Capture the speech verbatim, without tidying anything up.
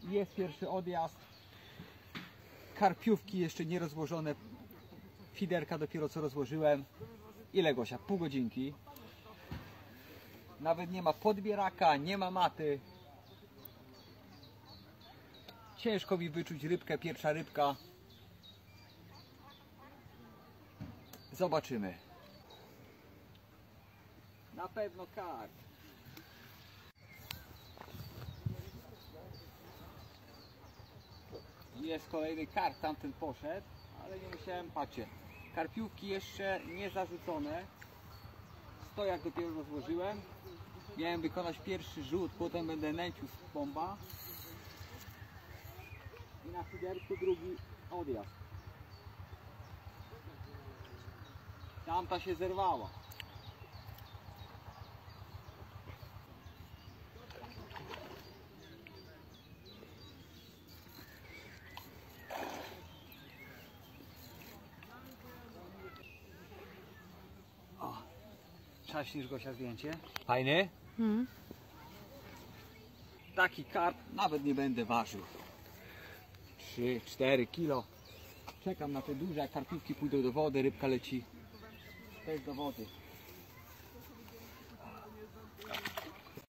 Jest pierwszy odjazd. Karpiówki jeszcze nie rozłożone. Fiderka dopiero co rozłożyłem. Ile, Gosia? Pół godzinki. Nawet nie ma podbieraka, nie ma maty. Ciężko mi wyczuć rybkę, pierwsza rybka. Zobaczymy. Na pewno karp. Jest kolejny karp, tamten poszedł, ale nie musiałem, patrzcie. Karpiówki jeszcze nie zarzucone. Stojak dopiero rozłożyłem. Miałem wykonać pierwszy rzut, potem będę nęcił z bomba. I na fiderku drugi odjazd. Tamta się zerwała. O, trzaśniesz, Gosia, zdjęcie? Fajny? Mm. Taki karp nawet nie będę ważył. trzy cztery kilo. Czekam na te duże, jak karpiówki pójdą do wody, rybka leci też do wody.